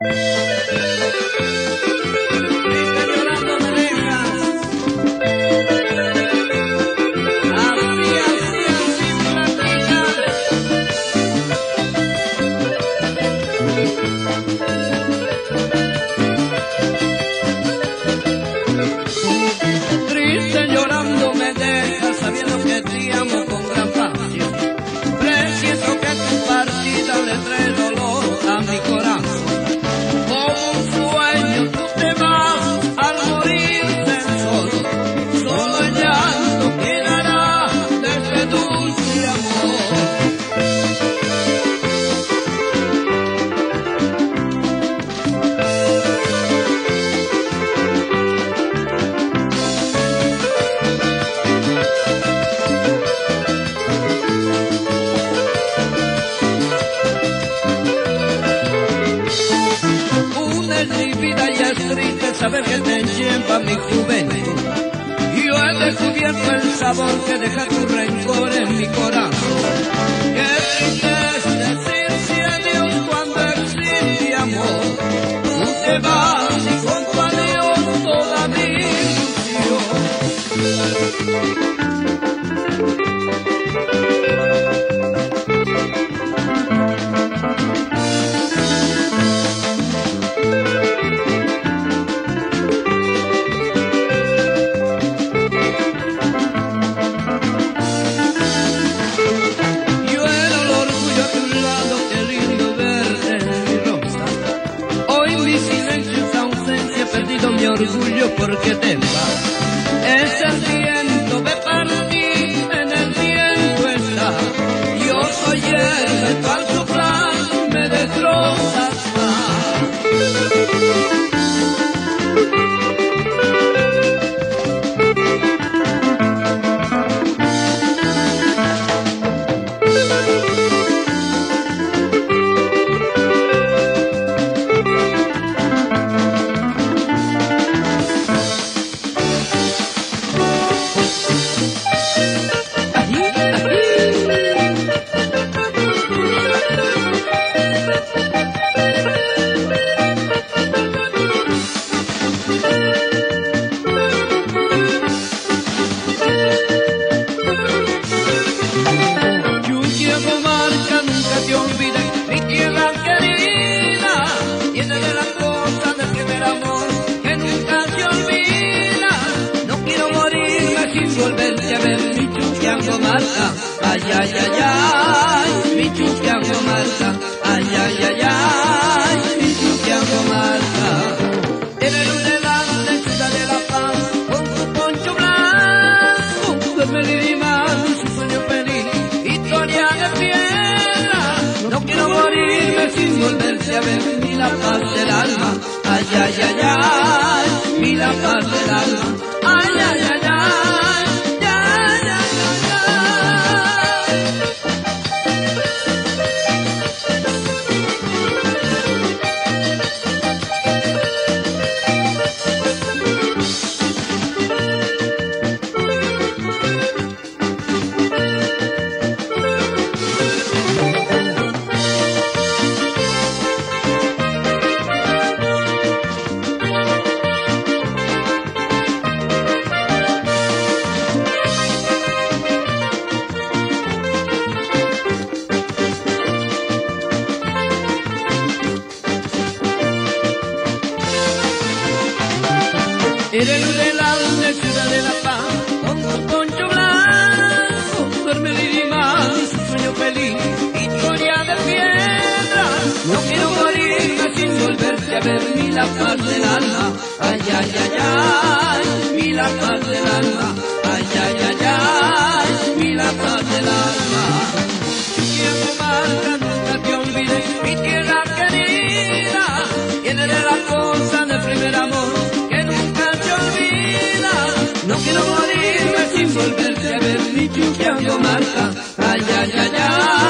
Triste llorando me dejas sabiendo que te amo con gran pasión. Presiento que tu partida le trae dolor a mi corazón. Como un sueño tú te vas al morirte solo. Solo el llanto quedará de ese dulce amor. Mi vida ya es triste saber que te lleva mi juventud. Yo he descubierto el sabor que deja tu rencor en mi corazón. Qué triste es decirse adiós cuando existe amor. Tú te vas y con tu adiós toda mi ilusión. Mi orgullo porque te vas. Es el viento, ve para ti, en el viento está. Yo soy el al soplar me destrozas más. Volverte a ver mi chuquiango Marta, ay, ay, ay, ay, mi chuquiango Marta, ay, ay, ay, ay, mi chuquiango Marta. En el udelán de Ciudad de la Paz, con tu poncho blanco, duerme Lirimán, su sueño feliz, historia de piedra. No quiero morirme sin volverte a ver, ni la paz del alma, ay, ay, ay, ay, ni la paz del alma, ay, ay, ay, ay. Eres de la Ciudad de la Paz, con tu poncho blanco, duerme Lirimán, su sueño feliz, historia de piedra. No quiero morirme sin volverte a ver, ni la paz del alma, ay, ay, ay, ay, ni la paz del alma, ay, ay, ay, ay, ni la paz del alma. Quiero Marta, nunca te olvides, mi tierra querida, tiene de la cosa del primer amor. No quiero morirme sin volverte a ver, mi chuquiango Marta, ay, ay, ay, ay.